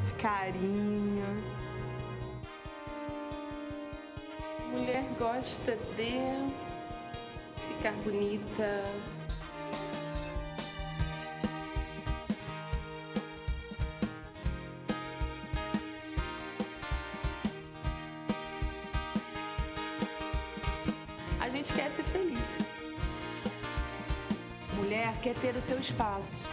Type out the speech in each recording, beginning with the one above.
de carinho. Mulher gosta de ficar bonita. A gente quer ser feliz. Mulher quer ter o seu espaço.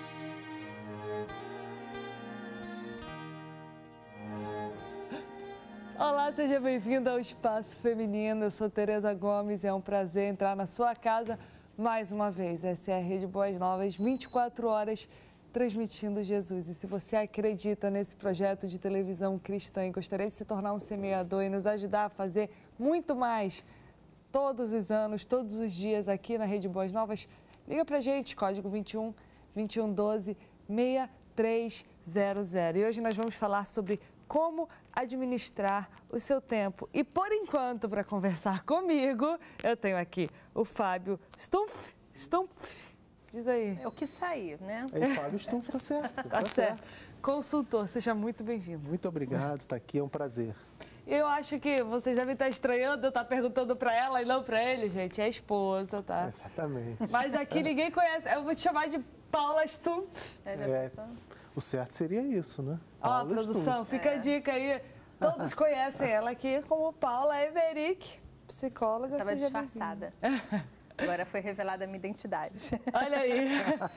Olá, seja bem-vindo ao Espaço Feminino. Eu sou Tereza Gomes e é um prazer entrar na sua casa mais uma vez. Essa é a Rede Boas Novas, 24 horas transmitindo Jesus. E se você acredita nesse projeto de televisão cristã e gostaria de se tornar um semeador e nos ajudar a fazer muito mais todos os anos, todos os dias aqui na Rede Boas Novas, liga pra gente, código 21 2112 6300. E hoje nós vamos falar sobre como administrar o seu tempo. E por enquanto, para conversar comigo, eu tenho aqui o Fábio Stumpf. Diz aí. É o que sair, né? É, Fábio Stumpf, tá certo. Tá certo. Consultor, seja muito bem-vindo. Muito obrigado, está aqui, é um prazer. Eu acho que vocês devem estar estranhando eu estar perguntando para ela e não para ele, gente. É a esposa, tá? Exatamente. Mas aqui ninguém conhece. Eu vou te chamar de Paula Stumpf. O certo seria isso, né? Ó, Paula produção, Stumpf. fica a dica aí. Todos conhecem ela aqui como Paula Emerick, psicóloga. Estava seja disfarçada. Agora foi revelada a minha identidade. Olha aí.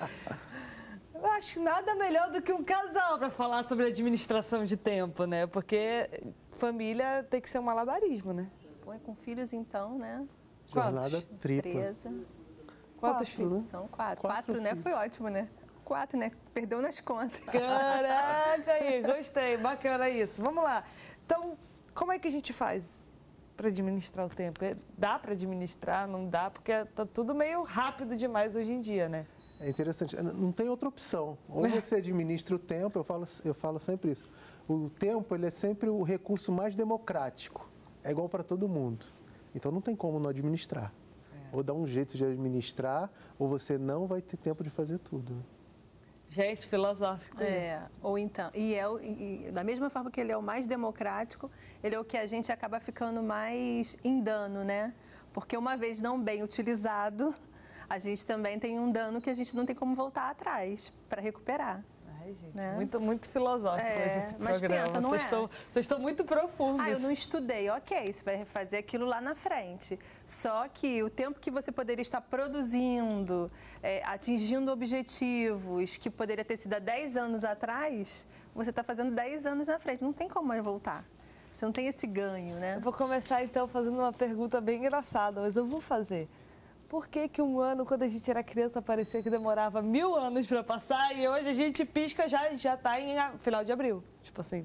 Eu acho nada melhor do que um casal para falar sobre administração de tempo, né? Porque família tem que ser um malabarismo, né? Pô, com filhos, então, né? Jornada tripla. Presa. Quantos filhos? São quatro. Quatro Quatro, né? filhos. Foi ótimo, né? 4, né? Perdeu nas contas. Caraca, aí, gostei, bacana isso. Vamos lá. Então, como é que a gente faz para administrar o tempo? Dá para administrar, não dá? Porque tá tudo meio rápido demais hoje em dia, né? É interessante, não tem outra opção. Ou você administra o tempo, eu falo sempre isso. O tempo, ele é sempre o recurso mais democrático. É igual para todo mundo. Então não tem como não administrar. Ou dá um jeito de administrar, ou você não vai ter tempo de fazer tudo. Gente, filosófico isso. Ou então, e da mesma forma que ele é o mais democrático, ele é o que a gente acaba ficando mais em dano, né? Porque uma vez não bem utilizado, a gente também tem um dano que a gente não tem como voltar atrás para recuperar. Ai, gente, né? muito filosófico hoje esse mas programa. pensa, não Vocês estão muito profundos. Ah, eu não estudei. Ok, você vai fazer aquilo lá na frente. Só que o tempo que você poderia estar produzindo, atingindo objetivos que poderia ter sido há 10 anos atrás, você está fazendo 10 anos na frente. Não tem como mais voltar. Você não tem esse ganho, né? Eu vou começar então fazendo uma pergunta bem engraçada, mas eu vou fazer. Por que um ano, quando a gente era criança, parecia que demorava 1000 anos para passar e hoje a gente pisca já está em final de abril? Tipo assim...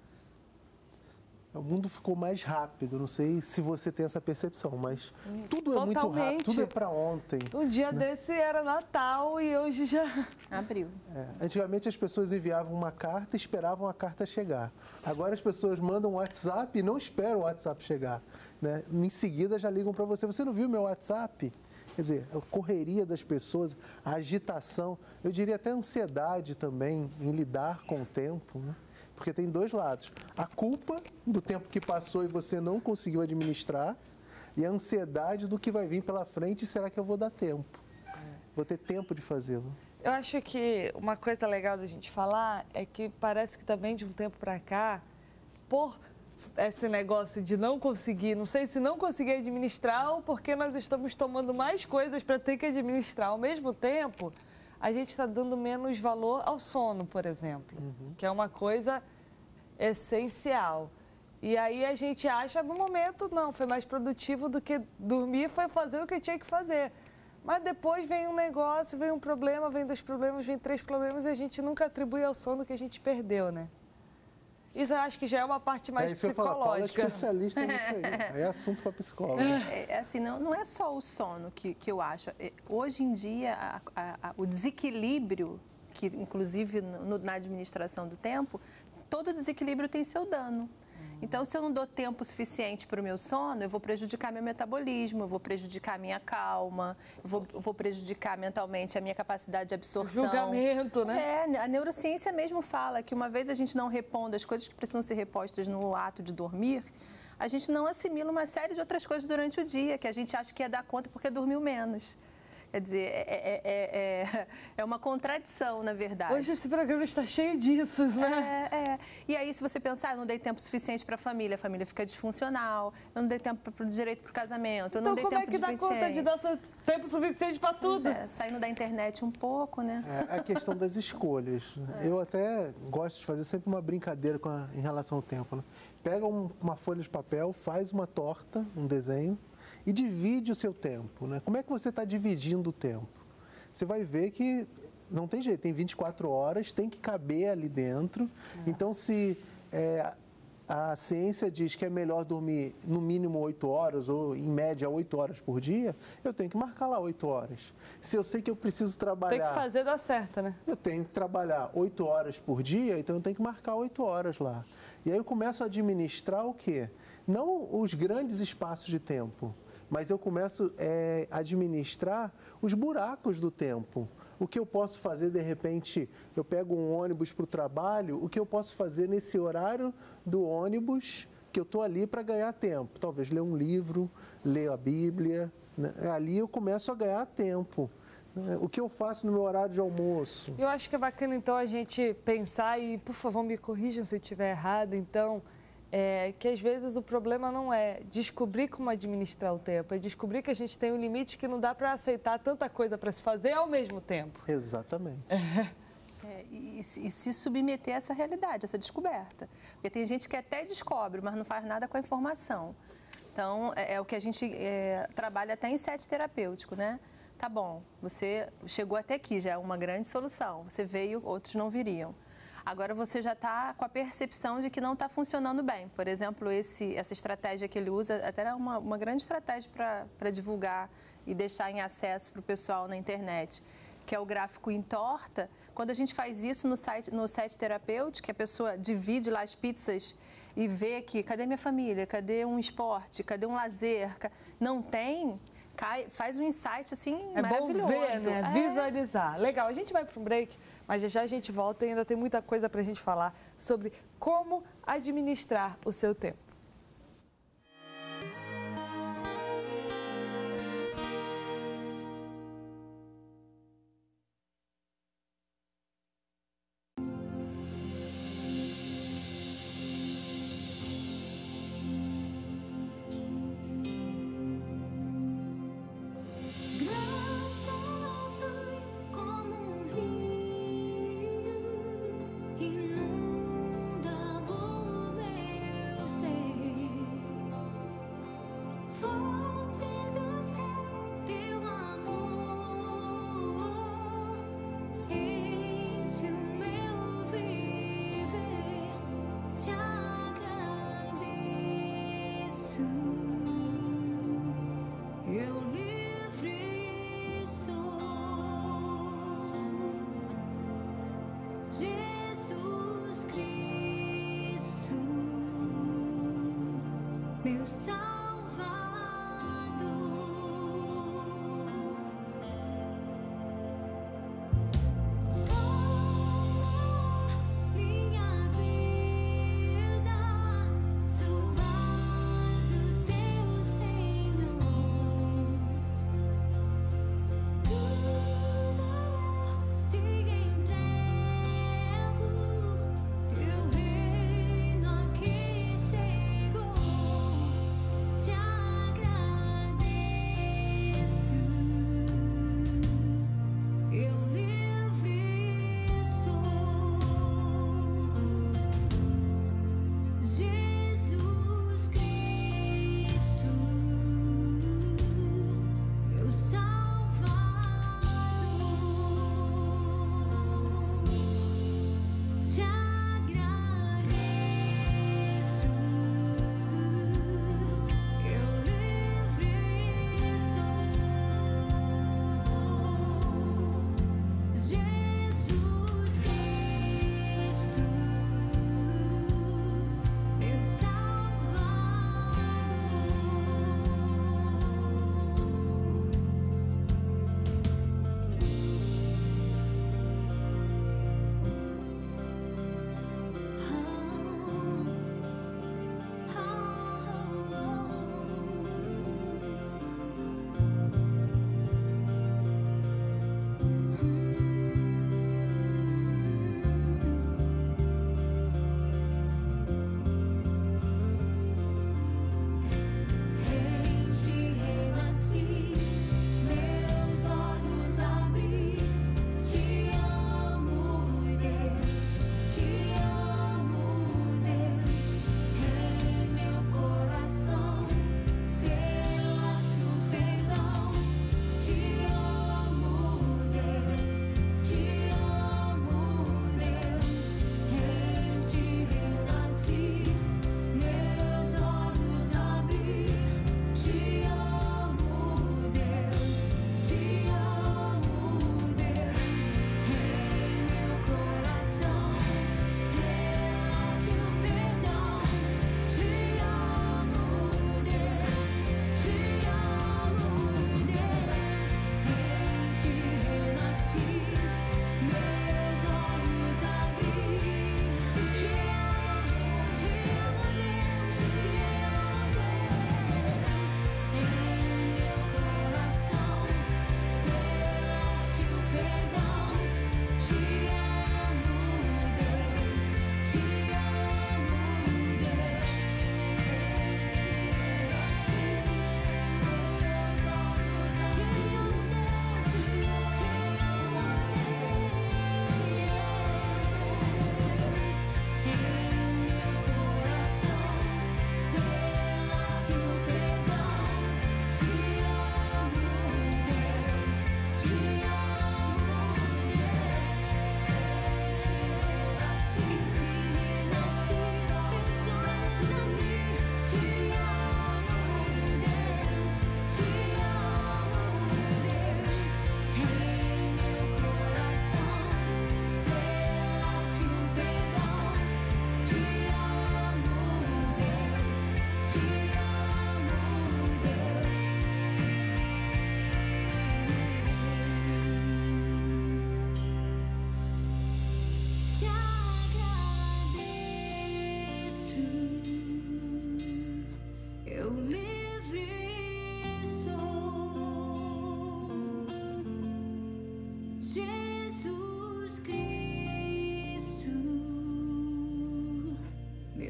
O mundo ficou mais rápido, não sei se você tem essa percepção, mas tudo é muito Totalmente. rápido, tudo é para ontem. Um dia desse era Natal e hoje já... Abril. Antigamente as pessoas enviavam uma carta e esperavam a carta chegar. Agora as pessoas mandam um WhatsApp e não esperam o WhatsApp chegar, né? Em seguida já ligam para você. Você não viu meu WhatsApp? Quer dizer, a correria das pessoas, a agitação, eu diria até a ansiedade também em lidar com o tempo, né? Porque tem dois lados. A culpa do tempo que passou e você não conseguiu administrar e a ansiedade do que vai vir pela frente e será que eu vou dar tempo? Vou ter tempo de fazê-lo? Eu acho que uma coisa legal da gente falar é que parece que também de um tempo para cá, por esse negócio de não conseguir, não sei se não conseguir administrar ou porque nós estamos tomando mais coisas para ter que administrar. Ao mesmo tempo, a gente está dando menos valor ao sono, por exemplo, que é uma coisa essencial. E aí a gente acha, no momento, não, foi mais produtivo do que dormir, foi fazer o que tinha que fazer. Mas depois vem um negócio, vem um problema, vem 2 problemas, vem 3 problemas e a gente nunca atribui ao sono que a gente perdeu, né? Isso eu acho que já é uma parte mais psicológica. Paula é especialista nisso aí. É assunto para psicóloga. Assim, não é só o sono que eu acho. Hoje em dia, o desequilíbrio, que inclusive na administração do tempo, todo desequilíbrio tem seu dano. Então, se eu não dou tempo suficiente para o meu sono, eu vou prejudicar meu metabolismo, eu vou prejudicar a minha calma, eu vou prejudicar mentalmente a minha capacidade de absorção. Julgamento, né? A neurociência mesmo fala que uma vez a gente não repondo as coisas que precisam ser repostas no ato de dormir, a gente não assimila uma série de outras coisas durante o dia, que a gente acha que ia dar conta porque dormiu menos. Quer dizer, é uma contradição, na verdade. Hoje esse programa está cheio disso, né? E aí, se você pensar, eu não dei tempo suficiente para a família fica disfuncional, eu não dei tempo para o direito para o casamento, eu não dei como tempo é que dá conta de dar tempo suficiente para tudo? Saindo da internet um pouco, né? É a questão das escolhas. Eu até gosto de fazer sempre uma brincadeira em relação ao tempo. Né? Pega uma folha de papel, faz uma torta, um desenho, e divide o seu tempo, né? Como é que você está dividindo o tempo? Você vai ver que não tem jeito, tem 24 horas, tem que caber ali dentro. Então, se a ciência diz que é melhor dormir no mínimo 8 horas, ou em média 8 horas por dia, eu tenho que marcar lá 8 horas. Se eu sei que eu preciso trabalhar... Tem que fazer dar certo, né? Eu tenho que trabalhar 8 horas por dia, então eu tenho que marcar 8 horas lá. E aí eu começo a administrar o quê? Não os grandes espaços de tempo, mas eu começo a administrar os buracos do tempo. O que eu posso fazer, de repente, eu pego um ônibus para o trabalho, o que eu posso fazer nesse horário do ônibus que eu estou ali para ganhar tempo? Talvez ler um livro, ler a Bíblia, né? Ali eu começo a ganhar tempo. O que eu faço no meu horário de almoço? Eu acho que é bacana, então, a gente pensar, e, por favor, me corrijam se eu estiver errado, então... que às vezes o problema não é descobrir como administrar o tempo, é descobrir que a gente tem um limite que não dá para aceitar tanta coisa para se fazer ao mesmo tempo. Exatamente. E se submeter a essa realidade, essa descoberta. Porque tem gente que até descobre, mas não faz nada com a informação. Então, é o que a gente trabalha até em set terapêutico, né? Tá bom, você chegou até aqui, já é uma grande solução. Você veio, outros não viriam. Agora você já está com a percepção de que não está funcionando bem. Por exemplo, essa estratégia que ele usa, até é uma grande estratégia para divulgar e deixar em acesso para o pessoal na internet, que é o gráfico em torta. Quando a gente faz isso no set terapêutico, que a pessoa divide lá as pizzas e vê que cadê minha família, cadê um esporte, cadê um lazer, não tem... faz um insight assim maravilhoso. É bom ver, né? Visualizar. Legal, a gente vai para um break, mas já a gente volta e ainda tem muita coisa para a gente falar sobre como administrar o seu tempo.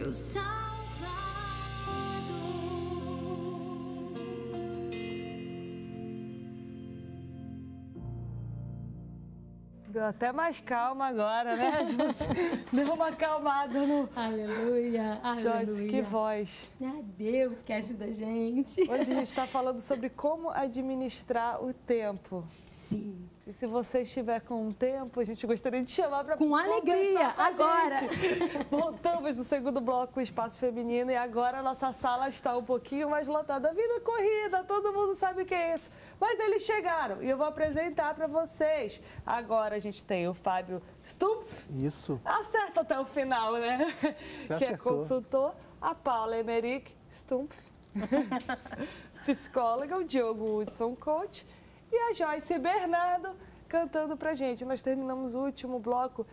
meu Salvador. Deu até mais calma agora, né? Deu uma acalmada no... Aleluia, Joyce, aleluia. que voz. É Deus que ajuda a gente. Hoje a gente está falando sobre como administrar o tempo. Sim. E se você estiver com um tempo, a gente gostaria de chamar para Com alegria, agora. Voltamos no segundo bloco, o Espaço Feminino, e agora a nossa sala está um pouquinho mais lotada. Vida corrida, todo mundo sabe o que é isso. Mas eles chegaram e eu vou apresentar para vocês. Agora a gente tem o Fábio Stumpf. Isso. Acerta até o final, né? Já que acertou. é consultor. A Paula Emerick Stumpf, psicóloga. O Diogo Hudson, coach. E a Joyce Bernardo cantando pra gente. Nós terminamos o último bloco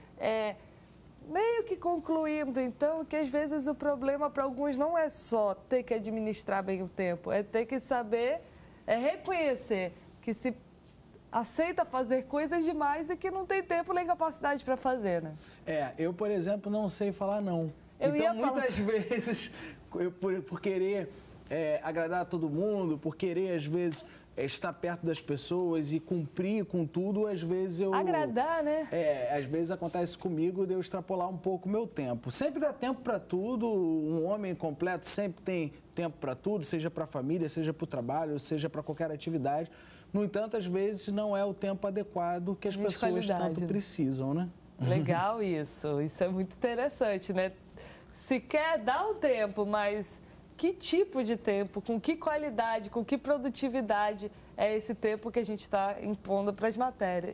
meio que concluindo, então, que às vezes o problema para alguns não é só ter que administrar bem o tempo, é ter que saber reconhecer que se aceita fazer coisas demais e que não tem tempo nem capacidade para fazer, né? Eu, por exemplo, não sei falar não. Então, muitas vezes, por querer agradar a todo mundo, por querer, às vezes, estar perto das pessoas e cumprir com tudo, às vezes eu... Agradar, né? Às vezes acontece comigo de eu extrapolar um pouco o meu tempo. Sempre dá tempo para tudo, um homem completo sempre tem tempo para tudo, seja para a família, seja para o trabalho, seja para qualquer atividade. No entanto, às vezes não é o tempo adequado que as pessoas tanto precisam, né? Legal isso é muito interessante, né? Se quer dar um tempo, mas que tipo de tempo, com que qualidade, com que produtividade é esse tempo que a gente está impondo para as matérias,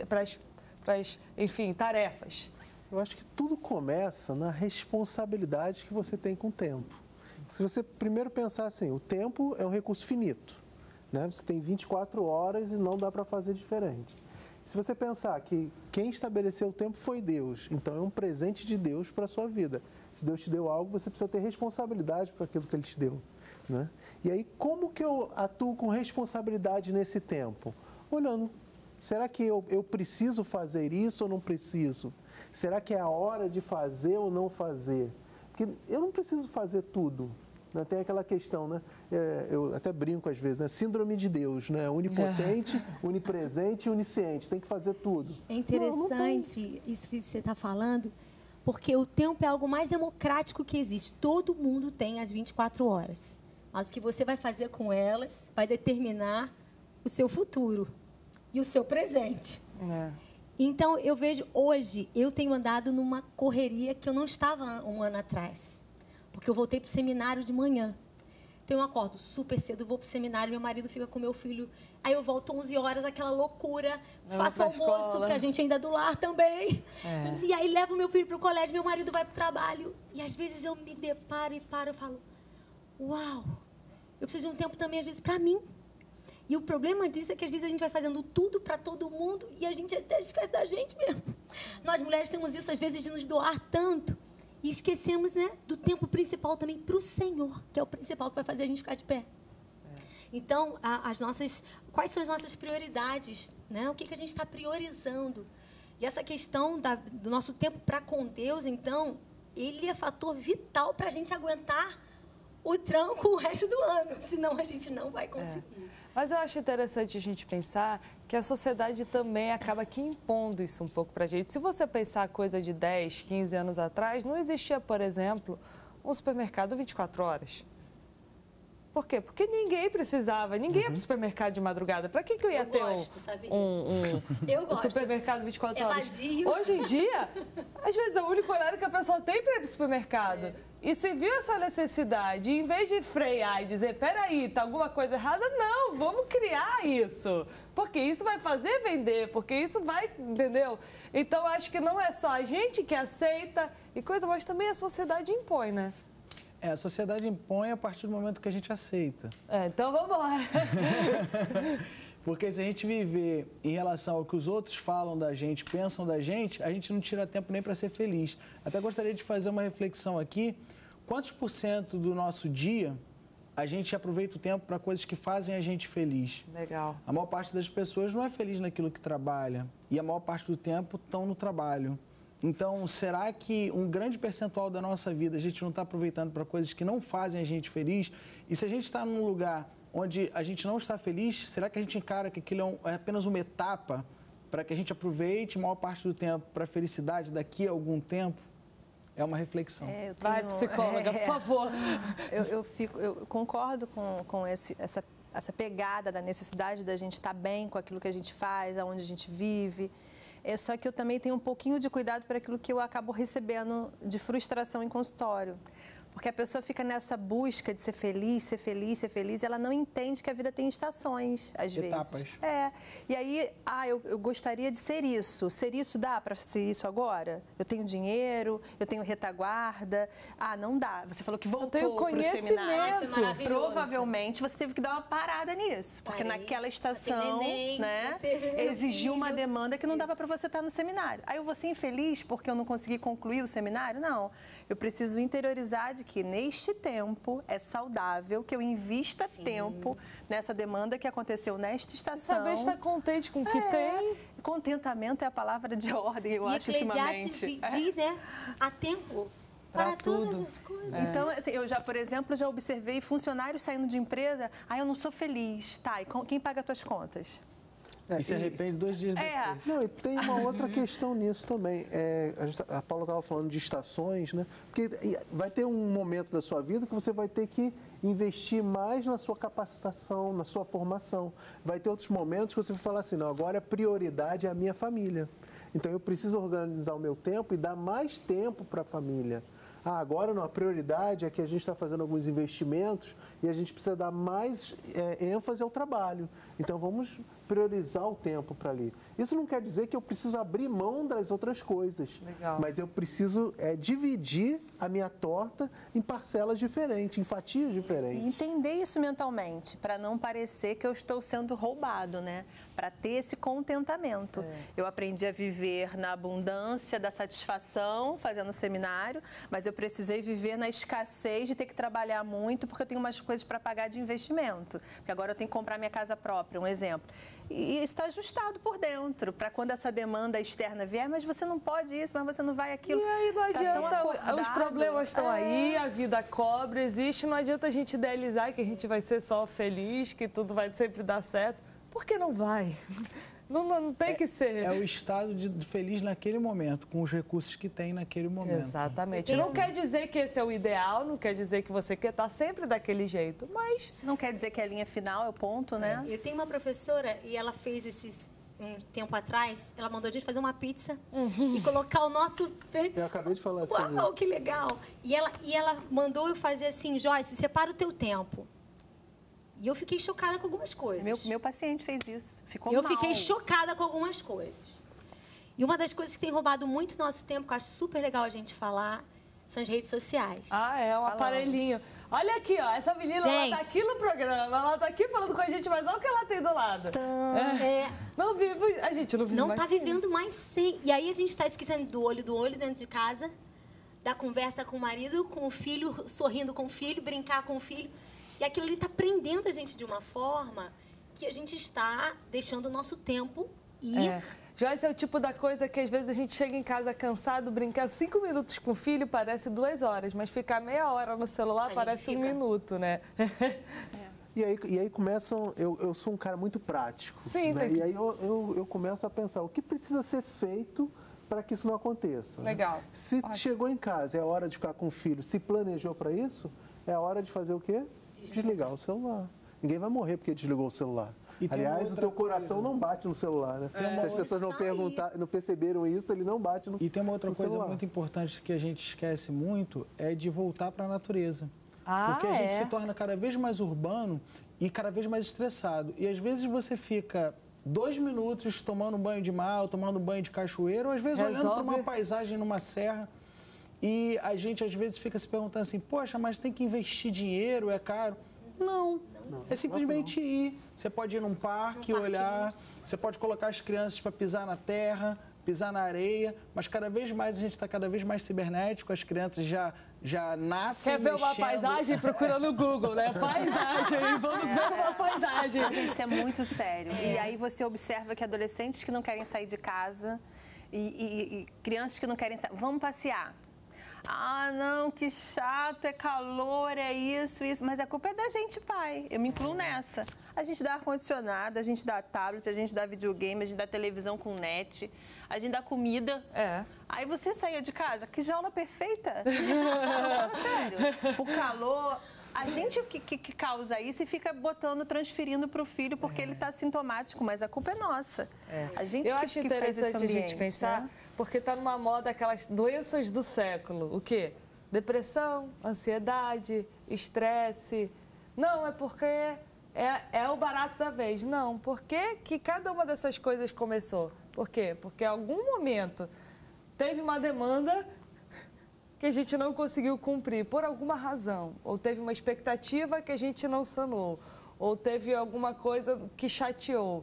enfim, tarefas? Eu acho que tudo começa na responsabilidade que você tem com o tempo. Se você primeiro pensar assim, o tempo é um recurso finito, né? Você tem 24 horas e não dá para fazer diferente. Se você pensar que quem estabeleceu o tempo foi Deus, então é um presente de Deus para a sua vida. Se Deus te deu algo, você precisa ter responsabilidade por aquilo que Ele te deu, né? E aí, como que eu atuo com responsabilidade nesse tempo? Olhando, será que eu preciso fazer isso ou não preciso? Será que é a hora de fazer ou não fazer? Porque eu não preciso fazer tudo. Né? Tem aquela questão, né? Eu até brinco às vezes, né? Síndrome de Deus, né? Onipotente, onipresente e onisciente. Tem que fazer tudo. É interessante isso que você está falando, porque o tempo é algo mais democrático que existe. Todo mundo tem as 24 horas. Mas o que você vai fazer com elas vai determinar o seu futuro e o seu presente. Então, eu vejo hoje, eu tenho andado numa correria que eu não estava um ano atrás. Porque eu voltei para o seminário de manhã. Então, eu acordo super cedo, vou para o seminário, meu marido fica com meu filho. Aí eu volto 11 horas, aquela loucura. Faço almoço, que a gente ainda é do lar também. E aí levo meu filho para o colégio, meu marido vai para o trabalho. E às vezes eu me deparo e paro, eu falo, uau, eu preciso de um tempo também, às vezes, para mim. E o problema disso é que às vezes a gente vai fazendo tudo para todo mundo e a gente até esquece da gente mesmo. Nós mulheres temos isso, às vezes, de nos doar tanto. E esquecemos, né, do tempo principal também para o Senhor, que é o principal que vai fazer a gente ficar de pé. Então, quais são as nossas prioridades? Né? O que a gente está priorizando? E essa questão do nosso tempo para com Deus, então, ele é fator vital para a gente aguentar o tranco o resto do ano, senão a gente não vai conseguir. Mas eu acho interessante a gente pensar que a sociedade também acaba aqui impondo isso um pouco para a gente. Se você pensar a coisa de 10, 15 anos atrás, não existia, por exemplo, um supermercado 24 horas. Por quê? Porque ninguém precisava, ninguém ia para o supermercado de madrugada. Para que eu ia ter um supermercado 24 horas? Vazio. Hoje em dia, às vezes é o único horário que a pessoa tem para ir para o supermercado. E se viu essa necessidade, em vez de frear e dizer, peraí, tá alguma coisa errada, não, vamos criar isso. Porque isso vai fazer vender, porque isso vai, entendeu? Então, acho que não é só a gente que aceita e coisa, mas também a sociedade impõe, né? A sociedade impõe a partir do momento que a gente aceita. Então vamos lá. Porque se a gente viver em relação ao que os outros falam da gente, pensam da gente, a gente não tira tempo nem para ser feliz. Até gostaria de fazer uma reflexão aqui. Quantos % do nosso dia a gente aproveita o tempo para coisas que fazem a gente feliz? Legal. A maior parte das pessoas não é feliz naquilo que trabalha. E a maior parte do tempo estão no trabalho. Então, será que um grande percentual da nossa vida a gente não está aproveitando para coisas que não fazem a gente feliz? E se a gente está num lugar onde a gente não está feliz, será que a gente encara que aquilo é apenas uma etapa para que a gente aproveite a maior parte do tempo para a felicidade daqui a algum tempo? É uma reflexão. Vai, psicóloga, por favor. Eu concordo com essa pegada da necessidade da gente estar bem com aquilo que a gente faz, aonde a gente vive. Só que eu também tenho um pouquinho de cuidado para aquilo que eu acabo recebendo de frustração em consultório. Porque a pessoa fica nessa busca de ser feliz, ser feliz, ser feliz, e ela não entende que a vida tem estações, às vezes. E aí, eu gostaria de ser isso. Ser isso dá para ser isso agora? Eu tenho dinheiro, eu tenho retaguarda. Não dá. Você falou que voltou para o seminário. Provavelmente você teve que dar uma parada nisso. Porque naquela estação, né, exigiu uma demanda que não dava para você estar no seminário. Aí eu vou ser infeliz porque eu não consegui concluir o seminário? Não. Eu preciso interiorizar de que neste tempo é saudável que eu invista tempo nessa demanda que aconteceu nesta estação. Saber estar contente com o que tem. Contentamento é a palavra de ordem, eu acho, ultimamente. E Eclesiastes diz, né? Há tempo para todas as coisas. Então, assim, eu já, por exemplo, já observei funcionários saindo de empresa. Eu não sou feliz. Tá, e quem paga as tuas contas? E se arrepende 2 dias depois. Não, e tem uma outra questão nisso também. A Paula estava falando de estações, né? Porque vai ter um momento da sua vida que você vai ter que investir mais na sua capacitação, na sua formação. Vai ter outros momentos que você vai falar assim, não, agora a prioridade é a minha família. Então eu preciso organizar o meu tempo e dar mais tempo para a família. Agora não, a prioridade é que a gente está fazendo alguns investimentos e a gente precisa dar mais ênfase ao trabalho. Então vamos priorizar o tempo para ali. Isso não quer dizer que eu preciso abrir mão das outras coisas. Legal. Mas eu preciso dividir a minha torta em parcelas diferentes, em fatias diferentes. E entender isso mentalmente, para não parecer que eu estou sendo roubado, né? Para ter esse contentamento. Eu aprendi a viver na abundância da satisfação, fazendo seminário, mas eu precisei viver na escassez de ter que trabalhar muito, porque eu tenho umas coisas para pagar de investimento. Porque agora eu tenho que comprar minha casa própria, um exemplo. E isso está ajustado por dentro, para quando essa demanda externa vier, mas você não pode isso, mas você não vai aquilo. E aí não adianta, os problemas estão aí, a vida cobra, existe, não adianta a gente idealizar que a gente vai ser só feliz, que tudo vai sempre dar certo, porque não vai. Não tem que ser. É o estado de feliz naquele momento, com os recursos que tem naquele momento. Exatamente. Não quer dizer que esse é o ideal, não quer dizer que você quer estar sempre daquele jeito, mas... Não quer dizer que a linha final é o ponto, né? Eu tenho uma professora e ela fez um tempo atrás, ela mandou a gente fazer uma pizza e colocar o nosso... Eu acabei de falar sobre isso. Uau, que legal! E ela mandou eu fazer assim, Joyce, separa o teu tempo. E eu fiquei chocada com algumas coisas. Meu paciente fez isso. Ficou mal. Eu fiquei chocada com algumas coisas. E uma das coisas que tem roubado muito nosso tempo, que eu acho super legal a gente falar, são as redes sociais. Aparelhinho. Olha aqui, ó, essa menina, ela tá aqui no programa, ela tá aqui falando com a gente, mas olha o que ela tem do lado. Não vive, a gente não vive mais. Não tá vivendo mais sem. E aí a gente tá esquecendo do olho dentro de casa, da conversa com o marido, com o filho, sorrindo com o filho, brincar com o filho. E aquilo ali está prendendo a gente de uma forma que a gente está deixando o nosso tempo ir. Joyce, é o tipo da coisa que às vezes a gente chega em casa cansado, brincar 5 minutos com o filho parece 2 horas, mas ficar meia hora no celular parece 1 minuto, né? E aí começam... Eu sou um cara muito prático. Sim, né? E aí eu começo a pensar, o que precisa ser feito para que isso não aconteça? Legal. Se chegou em casa, é hora de ficar com o filho, se planejou para isso, é hora de fazer o quê? Desligar o celular. Ninguém vai morrer porque desligou o celular. Aliás, o teu coração não bate no celular, né? Se as pessoas não perceberam isso, ele não bate no celular. E tem uma outra coisa muito importante que a gente esquece muito, é de voltar para a natureza. Porque a gente se torna cada vez mais urbano e cada vez mais estressado. E às vezes você fica 2 minutos tomando um banho de mar, tomando um banho de cachoeira, ou às vezes olhando para uma paisagem numa serra. E a gente, às vezes, fica se perguntando assim, poxa, mas tem que investir dinheiro, é caro? Não. É simplesmente ir. Você pode ir num parque, olhar, você pode colocar as crianças para pisar na terra, pisar na areia, mas cada vez mais a gente está cada vez mais cibernético, as crianças já nascem Quer ver uma paisagem? Procura no Google, né? Paisagem, vamos ver uma paisagem. Gente, isso é muito sério. E aí você observa que adolescentes que não querem sair de casa... E crianças que não querem sair, vamos passear. Ah, não, que chato, é calor, é isso. Mas a culpa é da gente, pai. Eu me incluo nessa. A gente dá ar-condicionado, a gente dá tablet, a gente dá videogame, a gente dá televisão com net, a gente dá comida. Aí você saía de casa, que jaula perfeita. Não, fala sério. O calor... A gente que causa isso e fica transferindo para o filho porque ele está sintomático, mas a culpa é nossa. A gente Eu acho interessante faz esse ambiente, a gente pensar, né? porque está numa moda aquelas doenças do século. O quê? Depressão, ansiedade, estresse. Não, é porque é o barato da vez. Não, por que cada uma dessas coisas começou? Por quê? Porque em algum momento teve uma demanda que a gente não conseguiu cumprir por alguma razão, ou teve uma expectativa que a gente não sanou, ou teve alguma coisa que chateou.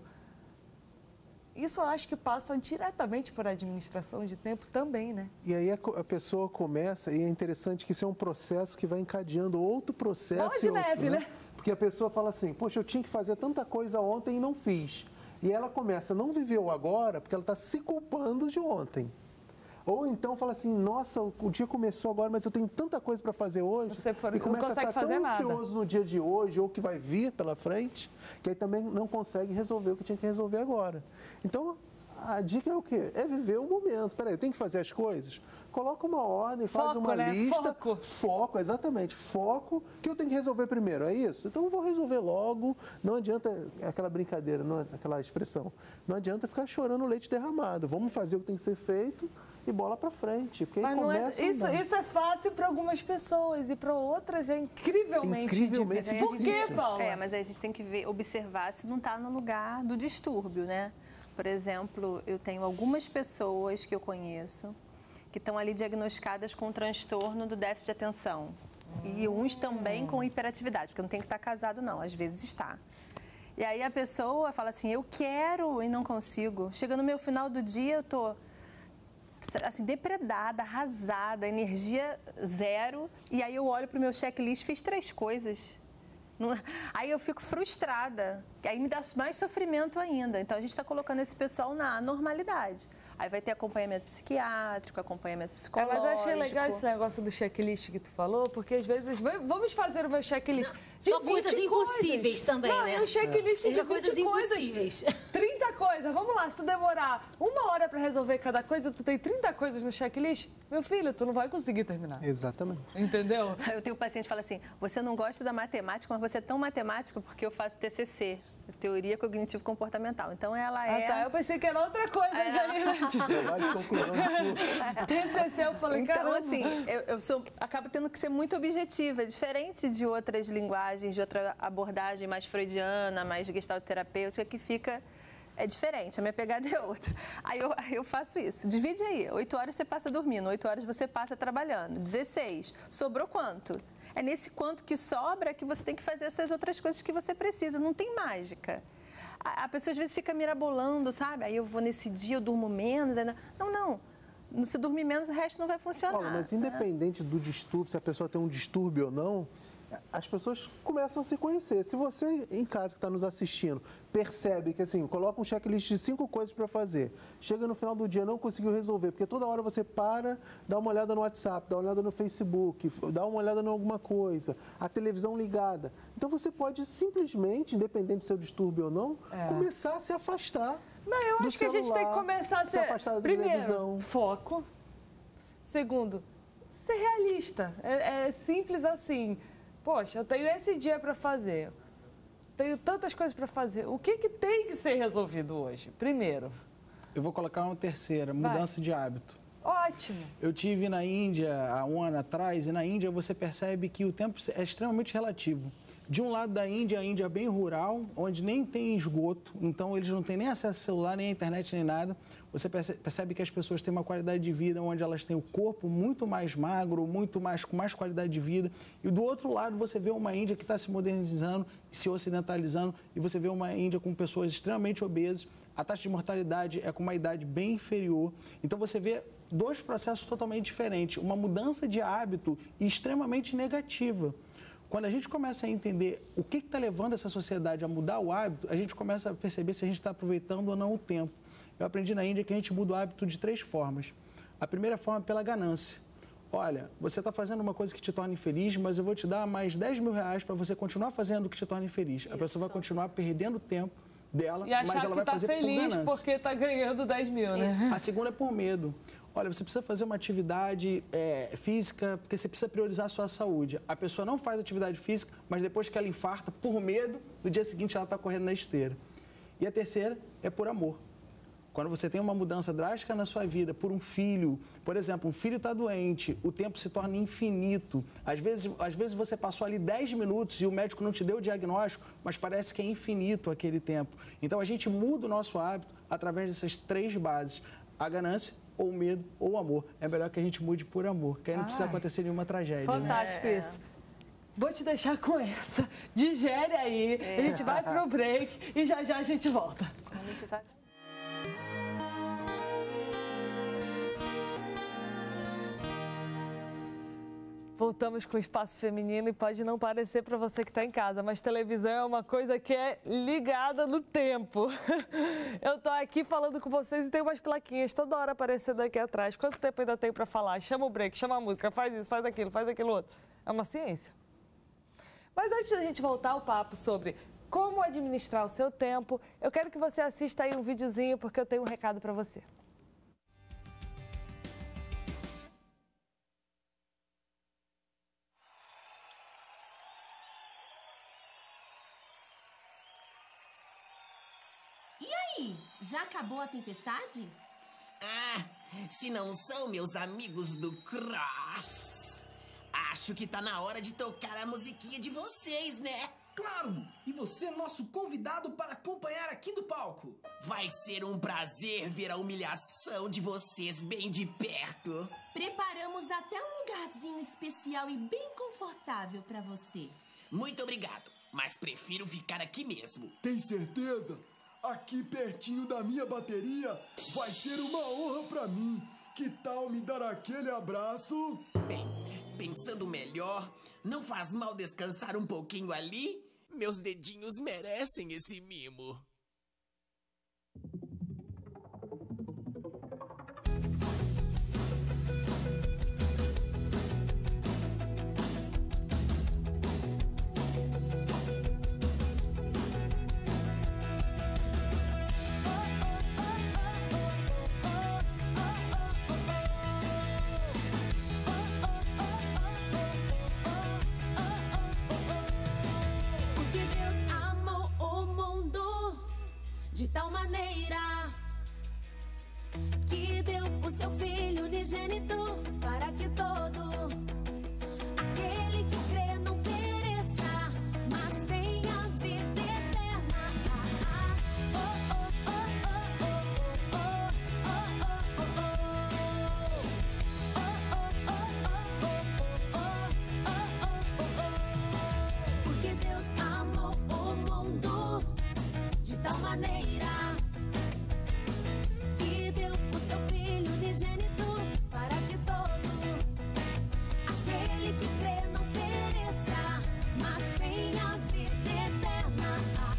Isso eu acho que passa diretamente por administração de tempo também, né? E aí a pessoa começa, e é interessante que isso é um processo que vai encadeando outro processo. Bola de neve, né? Porque a pessoa fala assim, poxa, eu tinha que fazer tanta coisa ontem e não fiz. E ela começa a não viver o agora porque ela está se culpando de ontem. Ou então fala assim, nossa, o dia começou agora, mas eu tenho tanta coisa para fazer hoje. Você e não começa consegue a ficar fazer tão nada. ansioso no dia de hoje ou que vai vir pela frente, que aí também não consegue resolver o que tinha que resolver agora. Então, a dica é o quê? É viver o momento. Peraí, tem que fazer as coisas? Coloca uma ordem, faz uma lista. Foco, exatamente. Foco, que eu tenho que resolver primeiro, é isso? Então eu vou resolver logo. Não adianta, aquela brincadeira, não, aquela expressão, não adianta ficar chorando leite derramado. Vamos fazer o que tem que ser feito e bola para frente. Porque mas não é, isso é fácil para algumas pessoas e para outras é incrivelmente difícil. Por quê, Paula? Mas aí a gente tem que observar se não está no lugar do distúrbio, né? Por exemplo, eu tenho algumas pessoas que eu conheço que estão ali diagnosticadas com transtorno do déficit de atenção. E uns também com hiperatividade, porque não tem que estar casado, não. Às vezes está. E aí a pessoa fala assim, eu quero e não consigo. Chega no meu final do dia, eu estou assim, depredada, arrasada, energia zero. E aí eu olho para o meu checklist, fiz 3 coisas. Aí eu fico frustrada, aí me dá mais sofrimento ainda. Então a gente está colocando esse pessoal na normalidade. Aí vai ter acompanhamento psiquiátrico, acompanhamento psicológico. Mas eu achei legal esse negócio do checklist que tu falou, porque às vezes vamos fazer o meu checklist. Só coisas impossíveis também, não, né? Não, checklist de 20 coisas impossíveis. 30 coisas. Vamos lá, se tu demorar 1 hora para resolver cada coisa, tu tem 30 coisas no checklist, meu filho, tu não vai conseguir terminar. Exatamente. Entendeu? Eu tenho um paciente que fala assim, você não gosta da matemática, mas você é tão matemático porque eu faço TCC. Teoria Cognitivo-Comportamental. Então, ela é... Ah, tá. Eu pensei que era outra coisa, Janina. TCC, eu falei, então, caramba. assim, acabo tendo que ser muito objetiva, diferente de outras linguagens, de outra abordagem mais freudiana, mais gestalterapêutica, que fica... É diferente, a minha pegada é outra. Aí eu faço isso. Divide aí. 8 horas você passa dormindo, 8 horas você passa trabalhando. 16. Sobrou quanto? É nesse quanto que sobra que você tem que fazer essas outras coisas que você precisa. Não tem mágica. A pessoa às vezes fica mirabolando, sabe? Aí eu vou nesse dia, eu durmo menos. Aí não. Se dormir menos, o resto não vai funcionar. Olha, mas independente do distúrbio, se a pessoa tem um distúrbio ou não, as pessoas começam a se conhecer. Se você, em casa, que está nos assistindo, percebe que, assim, coloca um checklist de 5 coisas para fazer, chega no final do dia não conseguiu resolver, porque toda hora você para, dá uma olhada no WhatsApp, dá uma olhada no Facebook, dá uma olhada em alguma coisa, a televisão ligada. Então, você pode simplesmente, independente do seu distúrbio ou não, começar a se afastar. Não, eu acho que a gente tem que começar a se afastar da televisão. Foco. Segundo, ser realista. É simples assim. Poxa, eu tenho esse dia para fazer, tenho tantas coisas para fazer. O que tem que ser resolvido hoje? Primeiro. Eu vou colocar uma terceira, mudança de hábito. Ótimo. Eu tive na Índia há 1 ano atrás, e na Índia você percebe que o tempo é extremamente relativo. De um lado da Índia, a Índia é bem rural, onde nem tem esgoto, então eles não têm nem acesso ao celular, nem à internet, nem nada. Você percebe que as pessoas têm uma qualidade de vida onde elas têm o corpo muito mais magro, com mais qualidade de vida. E do outro lado você vê uma Índia que está se modernizando, se ocidentalizando, e você vê uma Índia com pessoas extremamente obesas. A taxa de mortalidade é com uma idade bem inferior. Então você vê 2 processos totalmente diferentes. Uma mudança de hábito extremamente negativa. Quando a gente começa a entender o que está levando essa sociedade a mudar o hábito, a gente começa a perceber se a gente está aproveitando ou não o tempo. Eu aprendi na Índia que a gente muda o hábito de 3 formas. A primeira forma é pela ganância. Olha, você está fazendo uma coisa que te torna infeliz, mas eu vou te dar mais 10 mil reais para você continuar fazendo o que te torna infeliz. A pessoa vai continuar perdendo tempo dela, E achar mas ela vai que tá fazer por feliz ganância. porque tá ganhando 10 mil, né? A segunda é por medo. Olha, você precisa fazer uma atividade física, porque você precisa priorizar a sua saúde. A pessoa não faz atividade física, mas depois que ela infarta, por medo, no dia seguinte ela está correndo na esteira. E a terceira é por amor. Quando você tem uma mudança drástica na sua vida por um filho, por exemplo, um filho está doente, o tempo se torna infinito. Às vezes você passou ali 10 minutos e o médico não te deu o diagnóstico, mas parece que é infinito aquele tempo. Então a gente muda o nosso hábito através dessas 3 bases: a ganância, ou o medo, ou o amor. É melhor que a gente mude por amor, que aí não precisa acontecer nenhuma tragédia. Fantástico isso. Vou te deixar com essa. Digere aí. A gente vai pro break e já já a gente volta. Voltamos com o Espaço Feminino e pode não parecer para você que está em casa, mas televisão é uma coisa que é ligada no tempo. Eu tô aqui falando com vocês e tem umas plaquinhas toda hora aparecendo aqui atrás. Quanto tempo ainda tem para falar? Chama o break, chama a música, faz isso, faz aquilo outro. É uma ciência. Mas antes da gente voltar ao papo sobre como administrar o seu tempo, eu quero que você assista aí um videozinho porque eu tenho um recado para você. Já acabou a tempestade? Ah, se não são meus amigos do Cross. Acho que tá na hora de tocar a musiquinha de vocês, né? Claro! E você é nosso convidado para acompanhar aqui no palco. Vai ser um prazer ver a humilhação de vocês bem de perto. Preparamos até um lugarzinho especial e bem confortável para você. Muito obrigado, mas prefiro ficar aqui mesmo. Tem certeza? Aqui pertinho da minha bateria vai ser uma honra pra mim. Que tal me dar aquele abraço? Bem, pensando melhor, não faz mal descansar um pouquinho ali? Meus dedinhos merecem esse mimo. De tal maneira que deu o seu filho unigênito para que todo aquele que crê não pereça, mas tenha vida eterna. Porque Deus amou o mundo de tal maneira que deu o seu filho unigênito para que todo aquele que crê não pereça, mas tenha vida eterna.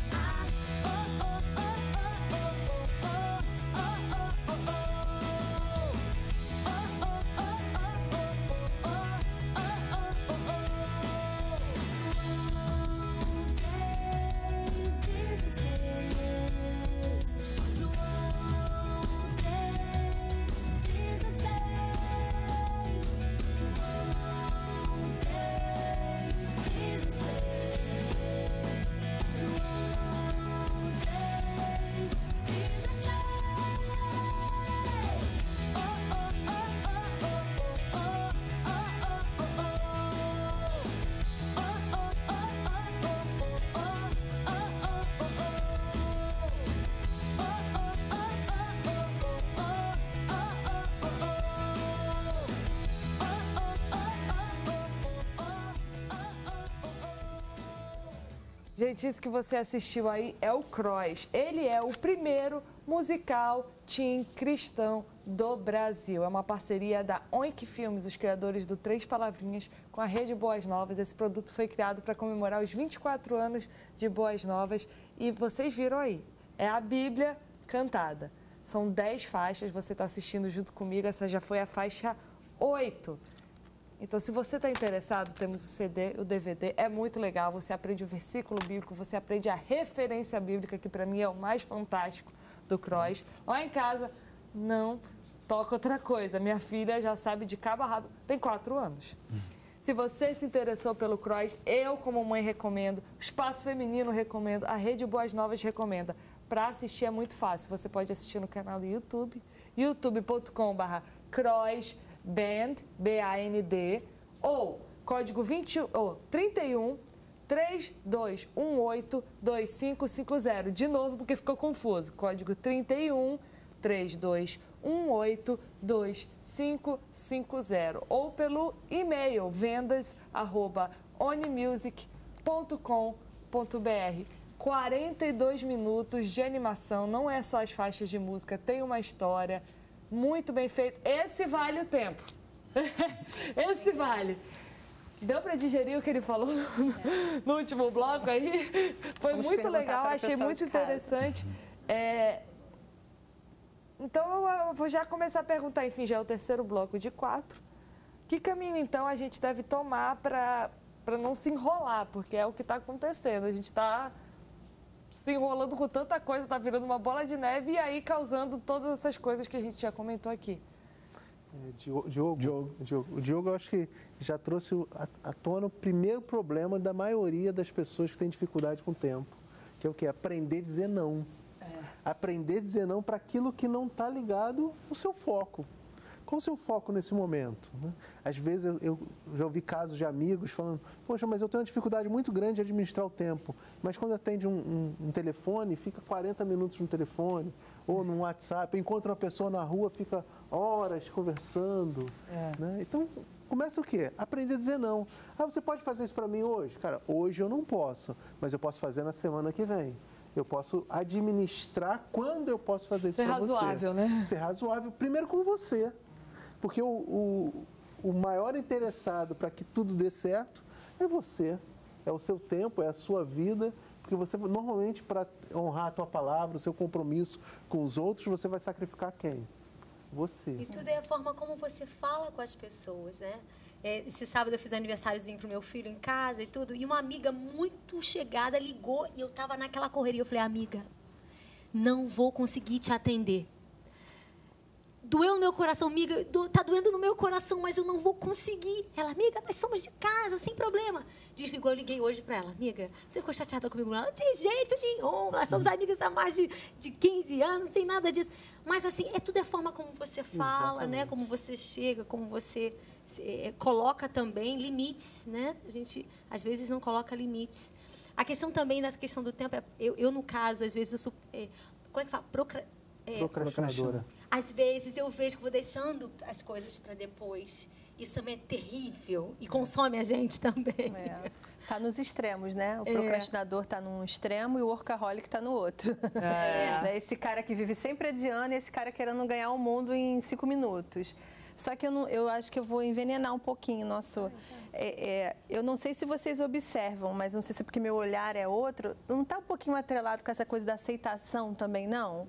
Gente, isso que você assistiu aí é o Cross. Ele é o primeiro musical teen cristão do Brasil. É uma parceria da Oink Filmes, os criadores do Três Palavrinhas, com a Rede Boas Novas. Esse produto foi criado para comemorar os 24 anos de Boas Novas. E vocês viram aí, é a Bíblia cantada. São 10 faixas, você está assistindo junto comigo, essa já foi a faixa 8. Então, se você está interessado, temos o CD, o DVD, é muito legal. Você aprende o versículo bíblico, você aprende a referência bíblica, que para mim é o mais fantástico do Cross. Lá em casa, não toca outra coisa. Minha filha já sabe de cabo a rabo, tem 4 anos. Se você se interessou pelo Cross, eu, como mãe, recomendo. O Espaço Feminino recomendo. A Rede Boas Novas recomenda. Para assistir é muito fácil. Você pode assistir no canal do YouTube, youtube.com/crossband, B-A-N-D, ou código 31 3218 2550. De novo, porque ficou confuso. Código 31 3218 2550. Ou pelo e-mail vendas@onimusic.com.br. 42 minutos de animação, não é só as faixas de música, tem uma história muito bem feita. Esse vale o tempo. Esse vale. Deu para digerir o que ele falou no último bloco aí? Foi muito legal, achei muito interessante. Então, eu vou já começar a perguntar, enfim, já é o terceiro bloco de 4. Que caminho, então, a gente deve tomar para não se enrolar? Porque é o que está acontecendo. A gente está se enrolando com tanta coisa, está virando uma bola de neve e aí causando todas essas coisas que a gente já comentou aqui. Diogo, o Diogo, eu acho que já trouxe à tona o primeiro problema da maioria das pessoas que têm dificuldade com o tempo, que é o quê? Aprender a dizer não. Aprender a dizer não para aquilo que não está ligado ao seu foco. Qual o seu foco nesse momento? Né? Às vezes eu já ouvi casos de amigos falando, poxa, mas eu tenho uma dificuldade muito grande de administrar o tempo. Mas quando atende um telefone, fica 40 minutos no telefone, ou no WhatsApp, encontra uma pessoa na rua, fica horas conversando. Né? Então, começa o quê? Aprender a dizer não. Ah, você pode fazer isso para mim hoje? Cara, hoje eu não posso, mas eu posso fazer na semana que vem. Eu posso administrar quando eu posso fazer isso para você. Ser razoável, né? Ser razoável, primeiro com você. Porque o maior interessado para que tudo dê certo é você. É o seu tempo, é a sua vida. Porque você, normalmente, para honrar a tua palavra, o seu compromisso com os outros, você vai sacrificar quem? Você. E tudo é a forma como você fala com as pessoas, né? Esse sábado eu fiz um aniversáriozinho pro meu filho em casa e tudo. E uma amiga muito chegada ligou e eu tava naquela correria. Eu falei, amiga, não vou conseguir te atender. Doeu no meu coração, amiga, tá doendo no meu coração, mas eu não vou conseguir. Ela, amiga, nós somos de casa, sem problema. Desligou, eu liguei hoje pra ela. Amiga, você ficou chateada comigo? Não, de jeito nenhum, nós somos amigas há mais de 15 anos, não tem nada disso. Mas assim, tudo é a forma como você fala, exatamente, né? Como você chega, como você coloca também limites, né? A gente, às vezes, não coloca limites. A questão também, nessa questão do tempo, eu no caso, às vezes, eu sou... como é que fala? Procrastinadora. Às vezes eu vejo que vou deixando as coisas para depois. Isso também é terrível e consome a gente também. Tá nos extremos, né? O procrastinador tá num extremo e o workaholic tá no outro. Esse cara que vive sempre adiando e esse cara querendo ganhar o mundo em 5 minutos. Só que eu acho que eu vou envenenar um pouquinho o nosso... eu não sei se vocês observam, mas não sei se é porque meu olhar é outro. Não tá um pouquinho atrelado com essa coisa da aceitação também, não?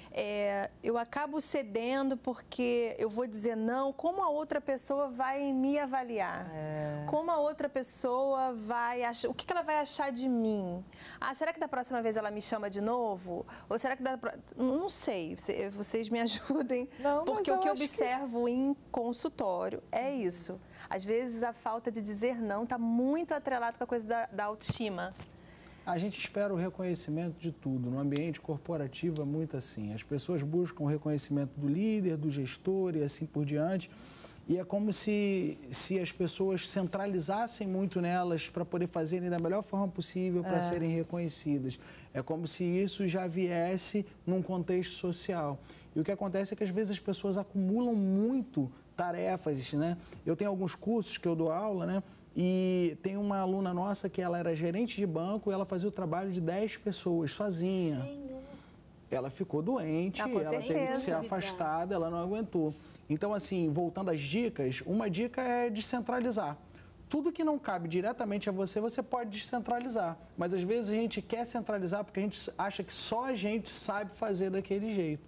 Eu acabo cedendo porque eu vou dizer não, como a outra pessoa vai me avaliar? Como a outra pessoa vai achar, o que ela vai achar de mim? Ah, será que da próxima vez ela me chama de novo? Ou será que não sei, vocês me ajudem, porque o que eu observo em consultório é isso. Às vezes a falta de dizer não está muito atrelado com a coisa da autoestima. A gente espera o reconhecimento de tudo. No ambiente corporativo é muito assim. As pessoas buscam o reconhecimento do líder, do gestor e assim por diante. E é como se as pessoas centralizassem muito nelas para poder fazerem da melhor forma possível para serem reconhecidas. É como se isso já viesse num contexto social. E o que acontece é que às vezes as pessoas acumulam muito tarefas, né? Eu tenho alguns cursos que eu dou aula, né? E tem uma aluna nossa que ela era gerente de banco e ela fazia o trabalho de 10 pessoas sozinha. Senhor. Ela ficou doente, ela teve que ser afastada, ela não aguentou. Então, assim, voltando às dicas, uma dica é descentralizar. Tudo que não cabe diretamente a você, você pode descentralizar. Mas, às vezes, a gente quer centralizar porque a gente acha que só a gente sabe fazer daquele jeito.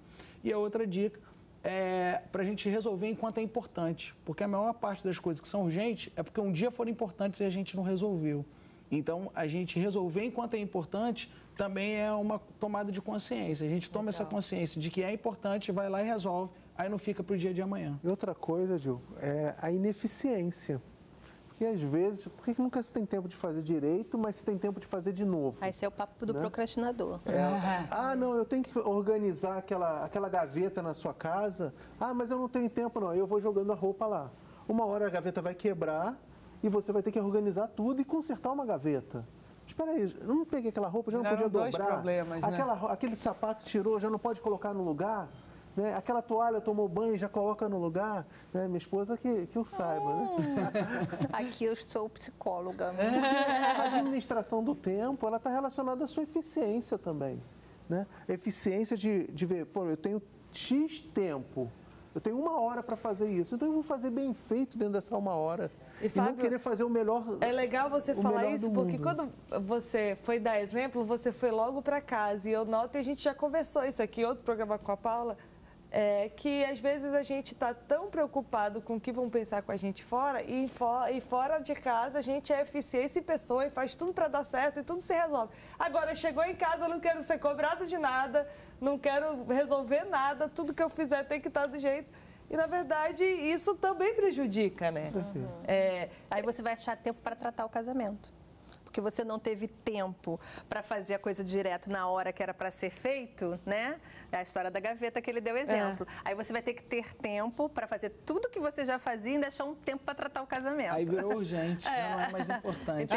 E a outra dica é para a gente resolver enquanto é importante, porque a maior parte das coisas que são urgentes é porque um dia foram importantes e a gente não resolveu. Então, a gente resolver enquanto é importante também é uma tomada de consciência. A gente toma essa consciência de que é importante, vai lá e resolve, aí não fica para o dia de amanhã. E outra coisa, Gil, é a ineficiência. Porque às vezes, por que nunca se tem tempo de fazer direito, mas se tem tempo de fazer de novo? Aí esse é o papo do procrastinador. Não, eu tenho que organizar aquela gaveta na sua casa. Mas eu não tenho tempo não, eu vou jogando a roupa lá. Uma hora a gaveta vai quebrar e você vai ter que organizar tudo e consertar uma gaveta. Espera aí, eu não peguei aquela roupa, já não podia dobrar. Dois problemas, né? Aquele sapato tirou, já não pode colocar no lugar. Né? Aquela toalha tomou banho, já coloca no lugar. Né? Minha esposa que eu saiba. Né? Aqui eu sou psicóloga. A administração do tempo, ela está relacionada à sua eficiência também. Né? Eficiência de ver, pô, eu tenho X tempo, eu tenho 1 hora para fazer isso, então eu vou fazer bem feito dentro dessa 1 hora. E Fábio, não querer fazer o melhor. É legal você falar isso, porque quando você foi dar exemplo, você foi logo para casa. E eu noto, e a gente já conversou isso aqui, outro programa com a Paula, que às vezes a gente está tão preocupado com o que vão pensar com a gente fora, e fora de casa a gente é eficiência em pessoa e faz tudo para dar certo e tudo se resolve. Agora, chegou em casa, eu não quero ser cobrado de nada, não quero resolver nada, tudo que eu fizer tem que estar do jeito. E, na verdade, isso também prejudica, né? Aí você vai achar tempo para tratar o casamento. Porque você não teve tempo para fazer a coisa direto na hora que era para ser feito, né? É a história da gaveta que ele deu exemplo. Aí você vai ter que ter tempo para fazer tudo que você já fazia e ainda achar um tempo para tratar o casamento. Aí virou urgente, não é mais importante.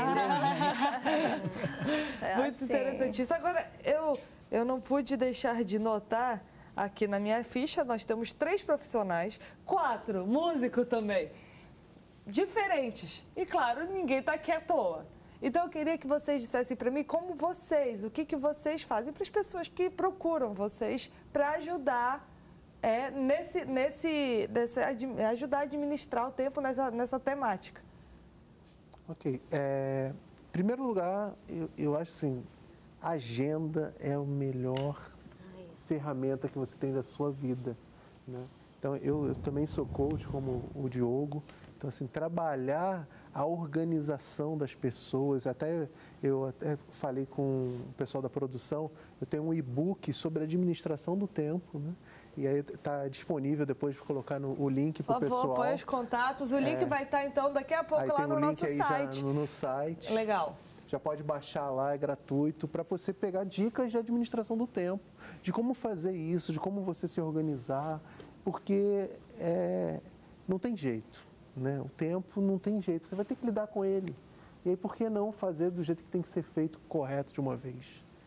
Muito interessante isso. Agora, eu não pude deixar de notar, aqui na minha ficha, nós temos 3 profissionais, 4 músicos também, diferentes. E, claro, ninguém está aqui à toa. Então, eu queria que vocês dissessem para mim como vocês, o que vocês fazem para as pessoas que procuram vocês para ajudar, ajudar a administrar o tempo nessa temática. Ok. Em primeiro lugar, eu acho assim, a agenda é a melhor ferramenta que você tem da sua vida, né? Então, eu também sou coach, como o Diogo. Então, assim, trabalhar a organização das pessoas. Eu até falei com o pessoal da produção, eu tenho um e-book sobre administração do tempo, né? E aí está disponível, depois de colocar o link para o pessoal. Por favor, põe os contatos. O link vai estar, então, daqui a pouco lá no nosso site. No site. Legal. Já pode baixar lá, é gratuito, para você pegar dicas de administração do tempo, de como fazer isso, de como você se organizar, porque não tem jeito, né? O tempo não tem jeito, você vai ter que lidar com ele. E aí, por que não fazer do jeito que tem que ser feito, correto de uma vez?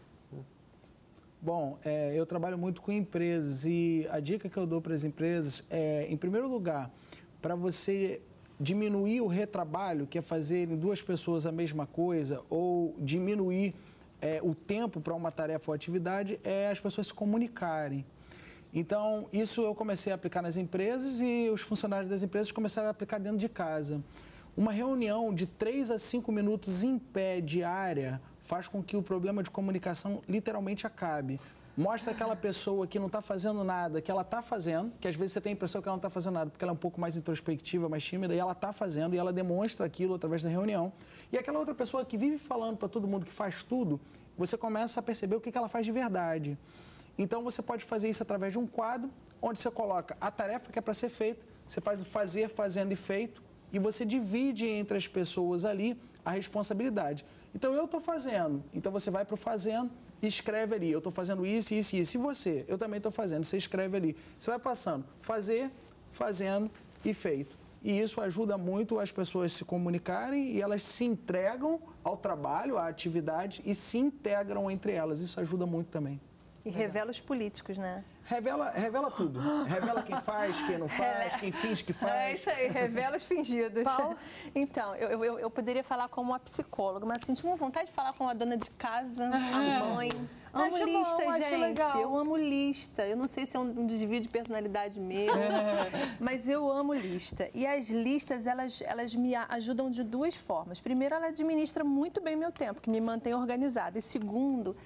Bom, eu trabalho muito com empresas e a dica que eu dou para as empresas é, em primeiro lugar, para você diminuir o retrabalho, que é fazer em 2 pessoas a mesma coisa, ou diminuir o tempo para uma tarefa ou atividade, é as pessoas se comunicarem. Então, isso eu comecei a aplicar nas empresas e os funcionários das empresas começaram a aplicar dentro de casa. Uma reunião de 3 a 5 minutos em pé diária faz com que o problema de comunicação literalmente acabe. Mostra aquela pessoa que não está fazendo nada, que ela está fazendo, que às vezes você tem a impressão que ela não está fazendo nada, porque ela é um pouco mais introspectiva, mais tímida, e ela está fazendo, e ela demonstra aquilo através da reunião. E aquela outra pessoa que vive falando para todo mundo que faz tudo, você começa a perceber o que ela faz de verdade. Então, você pode fazer isso através de um quadro, onde você coloca a tarefa que é para ser feita, você faz o fazer, fazendo e feito, e você divide entre as pessoas ali a responsabilidade. Então, eu estou fazendo, então você vai para o fazendo e escreve ali, eu estou fazendo isso, isso e isso. E você? Eu também estou fazendo, você escreve ali. Você vai passando, fazer, fazendo e feito. E isso ajuda muito as pessoas se comunicarem e elas se entregam ao trabalho, à atividade e se integram entre elas. Isso ajuda muito também. E revela os políticos, né? Revela tudo. Revela quem faz, quem não faz, quem finge que faz. É isso aí, revela os fingidos. Paulo? Então, eu poderia falar como uma psicóloga, mas senti uma vontade de falar como a dona de casa, a mãe. Amo lista, gente. Eu amo lista. Eu não sei se é um desvio de personalidade meu, mas eu amo lista. E as listas, elas me ajudam de 2 formas. Primeiro, ela administra muito bem meu tempo, que me mantém organizada. E segundo,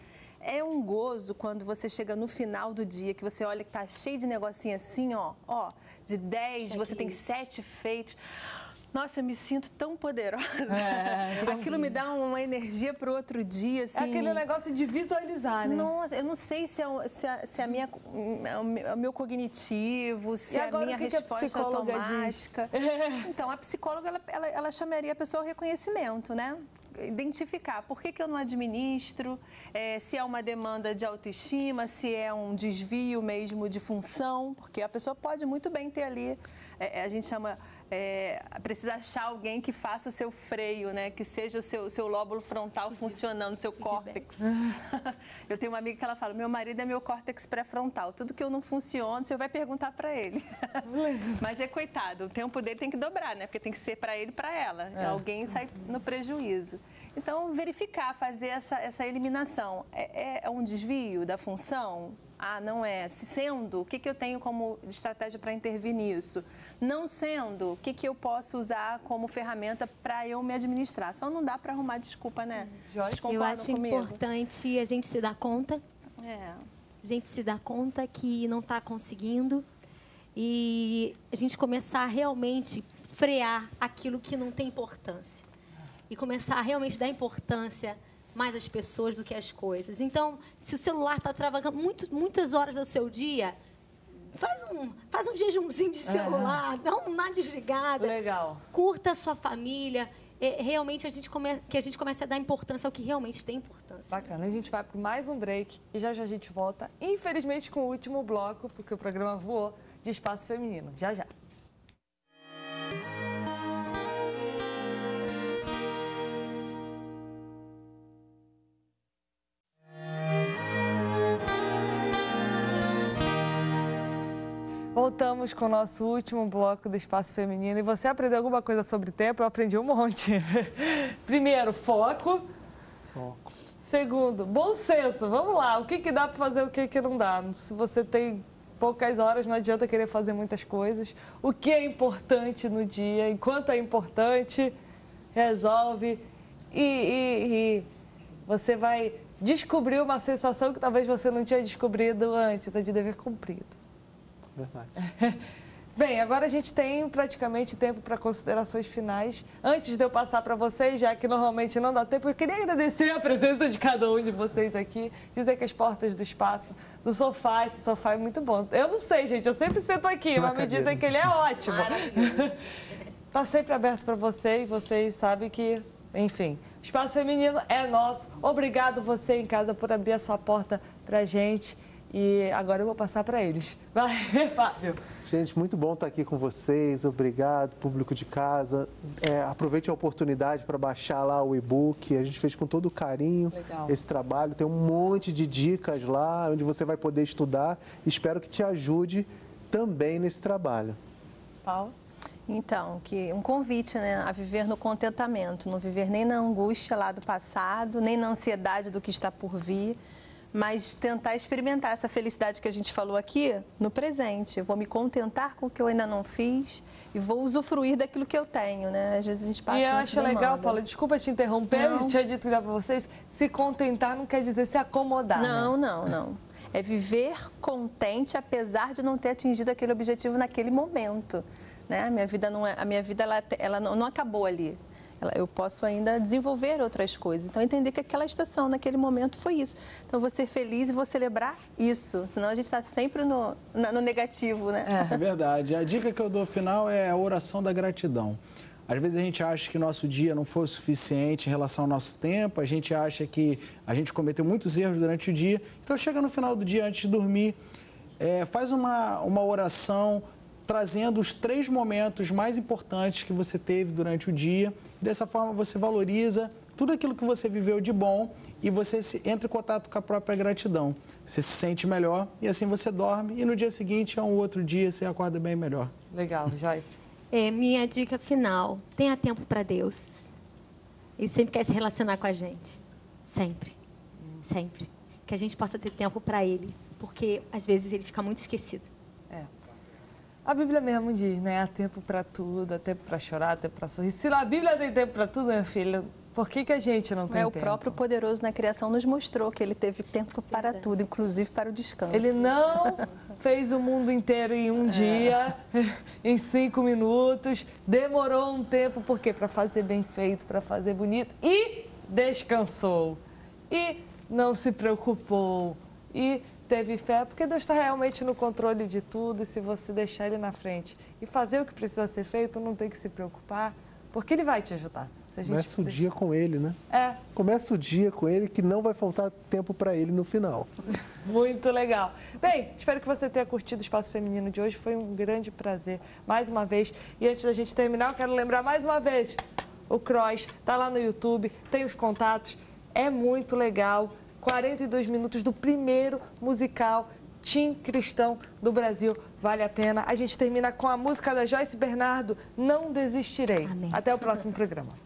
É um gozo quando você chega no final do dia, que você olha que tá cheio de negocinho assim, ó, de 10, você tem 7 feitos. Nossa, eu me sinto tão poderosa. Aquilo me dá uma energia para o outro dia. Assim. É aquele negócio de visualizar, né? Nossa, eu não sei se é o meu cognitivo, se é a minha resposta automática. Então, a psicóloga, ela chamaria a pessoa ao reconhecimento, né? Identificar por que eu não administro, se é uma demanda de autoestima, se é um desvio mesmo de função, porque a pessoa pode muito bem ter ali, a gente chama, precisa achar alguém que faça o seu freio, né? Que seja o seu lóbulo frontal funcionando, seu córtex. Eu tenho uma amiga que ela fala, meu marido é meu córtex pré-frontal, tudo que eu não funciono, você vai perguntar para ele. Mas coitado, o tempo dele tem que dobrar, né? Porque tem que ser para ele e para ela. Alguém sai no prejuízo. Então, verificar, fazer essa eliminação. É um desvio da função? Ah, não é. Sendo, o que eu tenho como estratégia para intervir nisso? Não sendo, o que eu posso usar como ferramenta para eu me administrar? Só não dá para arrumar desculpa, né? Eu acho importante a gente se dar conta. A gente se dar conta que não está conseguindo e a gente começar a realmente frear aquilo que não tem importância. E começar a realmente dar importância mais às pessoas do que às coisas. Então, se o celular está travando muitas horas do seu dia, faz um jejumzinho de celular, dá uma desligada. Legal. Curta a sua família. Realmente, que a gente comece a dar importância ao que realmente tem importância. Bacana. A gente vai para mais um break e já a gente volta, infelizmente, com o último bloco, porque o programa voou, de Espaço Feminino. Já, já. Voltamos com o nosso último bloco do Espaço Feminino. E você aprendeu alguma coisa sobre tempo? Eu aprendi um monte. Primeiro, foco. Segundo, bom senso. Vamos lá. O que dá para fazer, o que não dá? Se você tem poucas horas, não adianta querer fazer muitas coisas. O que é importante no dia? Enquanto é importante, resolve. E você vai descobrir uma sensação que talvez você não tinha descobrido antes. É de dever cumprido. Verdade. Bem, agora a gente tem praticamente tempo para considerações finais. Antes de eu passar para vocês, já que normalmente não dá tempo, eu queria agradecer a presença de cada um de vocês aqui. Dizer que as portas do espaço, do sofá, esse sofá é muito bom. Eu não sei, gente, eu sempre sento aqui, mas me dizem que ele é ótimo. Está sempre aberto para vocês, e vocês sabem que, enfim, o Espaço Feminino é nosso. Obrigado você em casa por abrir a sua porta para a gente. E agora eu vou passar para eles. Vai, Fábio. Gente, muito bom estar aqui com vocês. Obrigado, público de casa. Aproveite a oportunidade para baixar lá o e-book. A gente fez com todo carinho esse trabalho. Tem um monte de dicas lá, onde você vai poder estudar. Espero que te ajude também nesse trabalho. Paulo? Então, um convite, né, a viver no contentamento. Não viver nem na angústia lá do passado, nem na ansiedade do que está por vir. Mas tentar experimentar essa felicidade que a gente falou aqui no presente. Eu vou me contentar com o que eu ainda não fiz e vou usufruir daquilo que eu tenho, né? Às vezes a gente passa. E eu acho legal, Paula, desculpa te interromper, eu tinha dito que dá para vocês, se contentar não quer dizer se acomodar. Não, né? não. É viver contente apesar de não ter atingido aquele objetivo naquele momento, né? A minha vida ela não acabou ali. Eu posso ainda desenvolver outras coisas. Então, entender que aquela estação, naquele momento, foi isso. Então, vou ser feliz e vou celebrar isso. Senão, a gente está sempre no negativo, né? É verdade. A dica que eu dou final é a oração da gratidão. Às vezes, a gente acha que nosso dia não foi o suficiente em relação ao nosso tempo. A gente acha que a gente cometeu muitos erros durante o dia. Então, chega no final do dia, antes de dormir, faz uma oração trazendo os 3 momentos mais importantes que você teve durante o dia. Dessa forma, você valoriza tudo aquilo que você viveu de bom e você entra em contato com a própria gratidão. Você se sente melhor e assim você dorme e no dia seguinte é um outro dia, você acorda bem melhor. Legal, Joyce. Minha dica final, tenha tempo para Deus. Ele sempre quer se relacionar com a gente. Sempre. Sempre. Que a gente possa ter tempo para Ele, porque às vezes ele fica muito esquecido. A Bíblia mesmo diz, né? Há tempo para tudo, há tempo para chorar, há tempo para sorrir. Se na Bíblia tem tempo para tudo, meu filho, Por que a gente não tem O tempo? próprio poderoso na criação nos mostrou que ele teve tempo para tudo, inclusive para o descanso. Ele não fez o mundo inteiro em um dia, em 5 minutos. Demorou um tempo, por quê? Para fazer bem feito, para fazer bonito. E descansou. E não se preocupou. E teve fé, porque Deus está realmente no controle de tudo. E se você deixar Ele na frente e fazer o que precisa ser feito, não tem que se preocupar, porque Ele vai te ajudar. Começa o dia com Ele, né? É. Começa o dia com Ele, que não vai faltar tempo para Ele no final. Muito legal. Bem, espero que você tenha curtido o Espaço Feminino de hoje. Foi um grande prazer, mais uma vez. E antes da gente terminar, eu quero lembrar mais uma vez, o Cross está lá no YouTube, tem os contatos, é muito legal. 42 minutos do primeiro musical teen cristão do Brasil. Vale a pena. A gente termina com a música da Joyce Bernardo, Não Desistirei. Amém. Até o próximo programa.